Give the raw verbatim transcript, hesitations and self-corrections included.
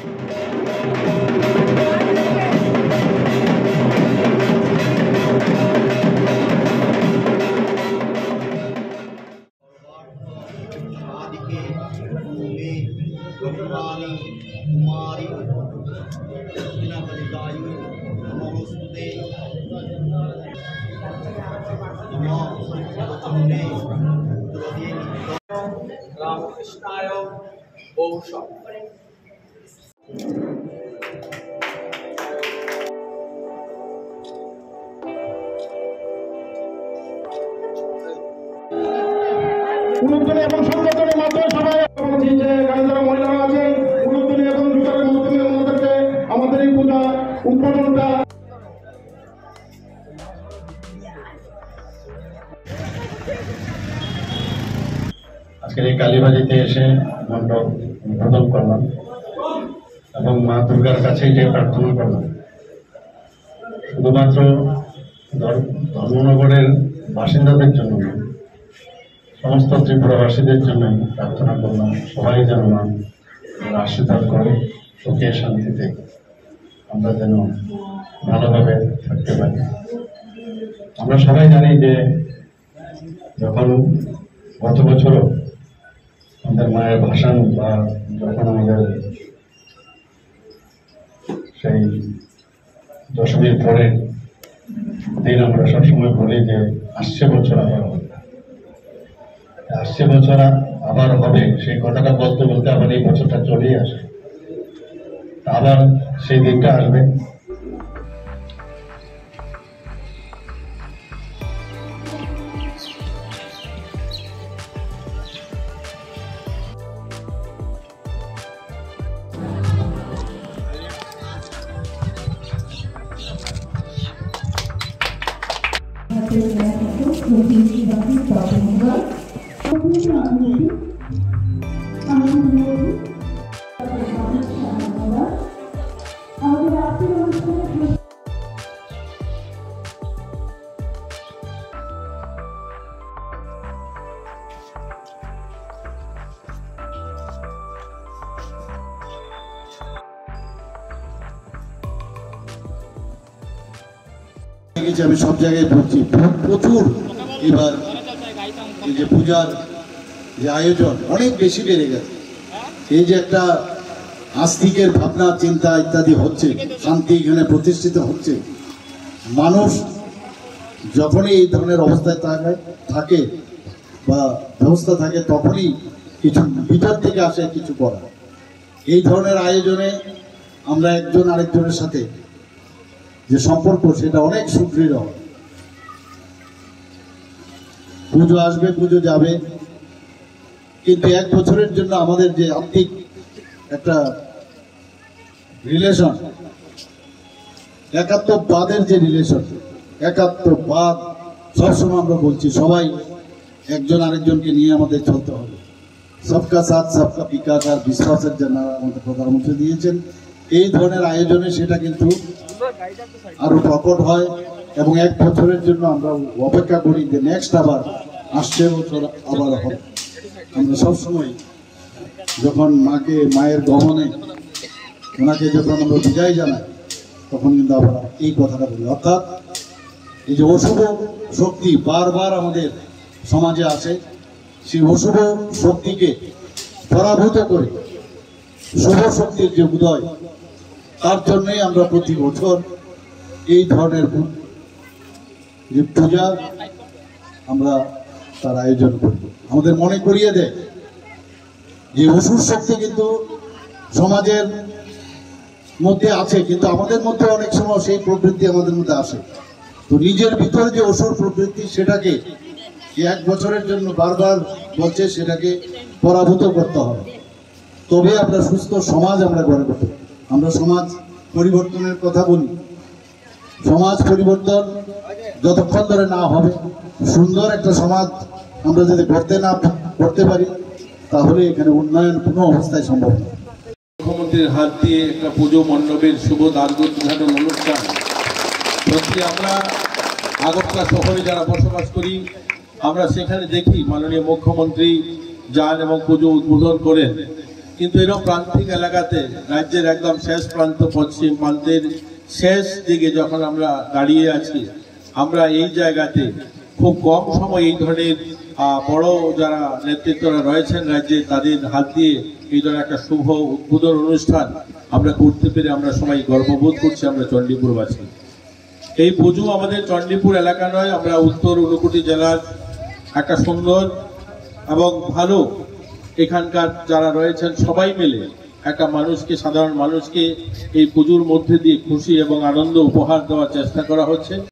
রামকৃষ্ণায় বৌষম। উলুধ্বনি এবং সংগঠনের মাধ্যমে সবাই যে এখানে যারা মহিলারা আছেন উলুধ্বনি এবং জুতারের মাধ্যমে আমাদেরকে আমাদের এই পূজা উদ্বোধনটা আজকের এই কালীবাড়িতে এসে মণ্ডপ উদ্বোধন করলাম এবং মা দুর্গার কাছে এটাই প্রার্থনা করলাম শুধুমাত্র ধর্মনগরের বাসিন্দাদের জন্য সমস্ত ত্রিপুরাবাসীদের জন্য প্রার্থনা করলাম সবাই যেন মা আশীর্বাদ করে সুখে শান্তিতে আমরা যেন ভালোভাবে থাকতে পারি। আমরা সবাই জানি যে যখন গত বছরও আমাদের মায়ের ভাসান বা যখন আমাদের সেই দশমীর পরের দিন আমরা সবসময় বলি যে আসছে বছর আবার হবে, আসছে বছর আবার হবে, সেই কথাটা বলতে বলতে আবার এই বছরটা চলেই আসে, আবার সেই দিনটা আসবে। আমি সব জায়গায় বলছি প্রচুর এবার এই যে পূজার যে আয়োজন অনেক বেশি বেড়ে গেছে। এই যে একটা আস্তিকের ভাবনা চিন্তা ইত্যাদি হচ্ছে, শান্তি এখানে প্রতিষ্ঠিত হচ্ছে, মানুষ যখনই এই ধরনের অবস্থায় থাকে বা ব্যবস্থা থাকে তখনই কিছু ভিতর থেকে আসে কিছু করা। এই ধরনের আয়োজনে আমরা একজন আরেকজনের সাথে যে সম্পর্ক সেটা অনেক সুদৃঢ়। পুজো আসবে, পুজো যাবে, কিন্তু এক বছরের জন্য আমাদের যে আত্মিক একটা রিলেশন, একাত্মবাদের যে রিলেশন, একাত্মবাদ সবসময় আমরা বলছি সবাই একজন আরেকজনকে নিয়ে আমাদের চলতে হবে। সবকা সাথ সবকা বিকাশ আর বিশ্বাসের জন্য আমাদের প্রধানমন্ত্রী দিয়েছেন। এই ধরনের আয়োজনে সেটা কিন্তু আরো প্রকট হয় এবং এক বছরের জন্য আমরা অপেক্ষা করি যে নেক্সট আবার আসছে বছর আবার হবে। আমরা সবসময় যখন মাকে মায়ের গমনে ওনাকে যখন আমরা বিদায় জানাই তখন কিন্তু আবার এই কথাটা বলি, অর্থাৎ এই যে অশুভ শক্তি বারবার আমাদের সমাজে আসে, সেই অশুভ শক্তিকে পরাভূত করে শুভ শক্তির যে উদয়, তার জন্যই আমরা প্রতি বছর এই ধরনের যে পূজা আমরা তার আয়োজন করি। আমাদের মনে করিয়ে দেয় যে অসুর শক্তি কিন্তু সমাজের মধ্যে আছে, কিন্তু আমাদের মধ্যে অনেক সময় সেই প্রবৃত্তি আমাদের মধ্যে আসে। তো নিজের ভিতরে যে অসুর প্রবৃত্তি সেটাকে এক বছরের জন্য বারবার বলছে সেটাকে পরাভূত করতে হবে, তবে আমরা সুস্থ সমাজ আমরা গড়ে তুলতে। আমরা সমাজ পরিবর্তনের কথা বলি, সমাজ পরিবর্তন যতক্ষণ ধরে না হবে, সুন্দর একটা সমাজ আমরা যদি গড়তে না করতে পারি তাহলে এখানে উন্নয়ন কোনো অবস্থায় সম্ভব না। মুখ্যমন্ত্রীর হাত দিয়ে একটা পুজো মণ্ডপের শুভ দ্বারোদ্ঘাটন অনুষ্ঠান, সত্যি আমরা আগরতলা শহরে যারা বসবাস করি আমরা সেখানে দেখি মাননীয় মুখ্যমন্ত্রী যান এবং পুজো উদ্বোধন করেন কিন্তু এরকম প্রান্তিক এলাকাতে রাজ্যের একদম শেষ প্রান্ত পশ্চিম প্রান্তের শেষ দিকে যখন আমরা দাঁড়িয়ে আছি, আমরা এই জায়গাতে খুব কম সময় এই ধরনের বড় যারা নেতৃত্বরা রয়েছেন রাজ্যে তাদের হাত দিয়ে এই ধরনের একটা শুভ উদ্বোধন অনুষ্ঠান আমরা করতে পেরে আমরা সবাই গর্ববোধ করছি আমরা চণ্ডীপুরবাসী। এই পুজো আমাদের চণ্ডীপুর এলাকা নয়, আমরা উত্তর ঊনকোটি জেলার একটা সুন্দর এবং ভালো এখানকার যারা রয়েছেন সবাই মিলে একটা মানুষকে সাধারণ মানুষকে এই পুজোর মধ্যে দিয়ে খুশি এবং আনন্দ উপহার দেওয়ার চেষ্টা করা হচ্ছে।